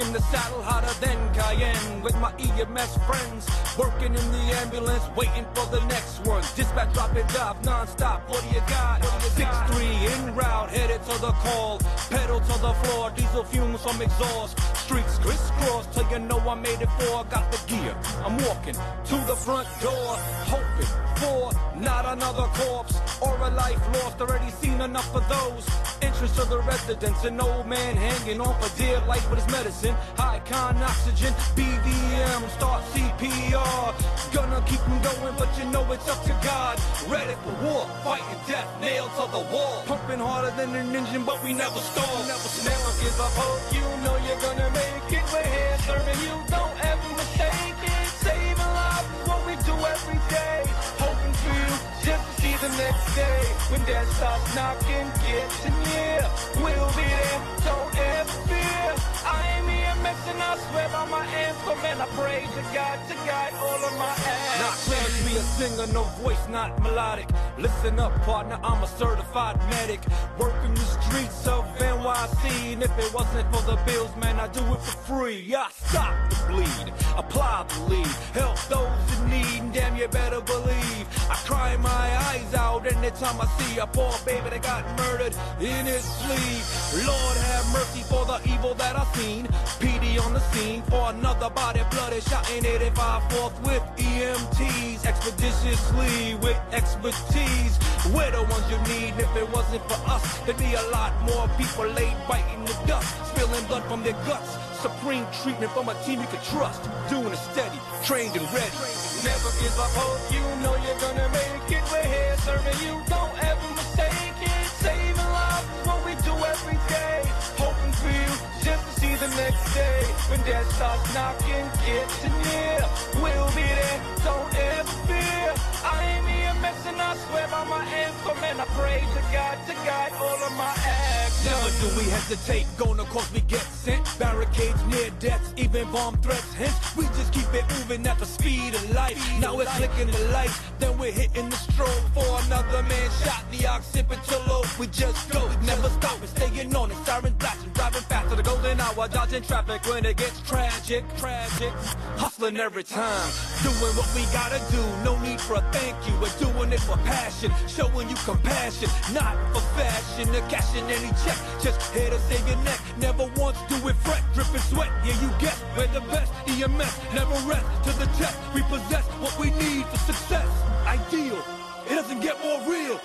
in the saddle, hotter than Cayenne. With my EMS friends, working in the ambulance, waiting for the next one. Dispatch drop it off, non-stop, what do you got? 6-3 en route, headed to the call. Pedal to the floor, diesel fumes from exhaust. Streets crisscross till you know I made it for. Got the gear, I'm walking to the front door, hoping for not another corpse or a life lost. Already seen enough of those. Entrance to the residence, an old man hanging on for dear life with his medicine. High con oxygen, BVM, start CPR. Gonna keep him going, but you know it's up to God. Ready for war, fighting death, nailed to the wall. Pumping harder than an engine, but we never stall. Never give up hope, you know you're gonna make it. We're here serving you, don't ever mistake it. Saving lives is what we do every day. Hoping for you, just to see the next day. When death starts knocking, getting near, we'll be there, don't ever fear. I am EMS and I swear by my anthem, and I pray to God to guide all of my acts. Not claiming to be a singer, no voice, not melodic. Listen up, partner, I'm a certified medic. Working the streets of NYC, and if it wasn't for the bills, man, I do it for free. I stop the bleed, apply the lead, help those in need, and damn, you better believe I cry my eyes out anytime I see a poor baby that got murdered in his sleep. Lord have mercy for the evil that I've seen. PD on the scene for another body, bloody shot in 85 fourth with EMTs, expeditiously with expertise. We're the ones you need, and if it wasn't for us, there'd be a lot more people laid biting the dust, spilling blood from their guts. Supreme treatment from a team you can trust, doing it steady, trained and ready. Never give up hope, you know you're gonna make it. We're here serving you, don't ever mistake it. Saving lives is what we do every day. Hoping for you, just to see the next day. When death starts knocking, getting near, we'll be there, don't ever fear. I am EMS and I swear by my anthem, and I pray to God to guide all of my acts. Never do we hesitate, gonna cause we get sent. Barricades, near deaths, even bomb threats. Hence, we just keep it moving at the speed of light. Now it's flicking the lights, then we're hitting the strobe for another man shot. The oxygen till low, we just go, never stop, we're staying on it. Sirens blasting, driving fast to the golden hour, dodging traffic when it gets tragic. Hustling every time, doing what we gotta do. No need for a thank you, we're doing it for passion. Showing you compassion, not for fashion. Or cashing any check, just here to save your neck. Never once do it fret, dripping sweat. Yeah, you guess we're the best. EMS never rest to the test. We possess what we need for success. Ideal, it doesn't get more real.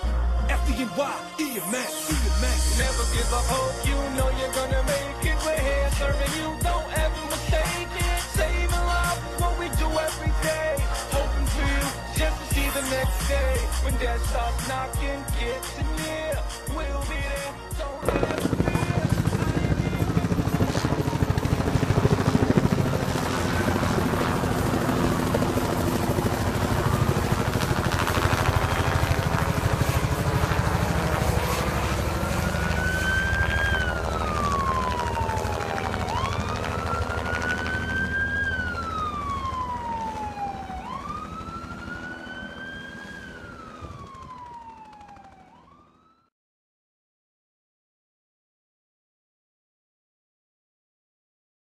FDNY, EMS. Never give up hope, you know you're gonna make it. We're here serving you, don't ever mistake it. Saving lives is what we do every day. Hoping for you, just to see the next day. When death starts knocking, getting near, we'll be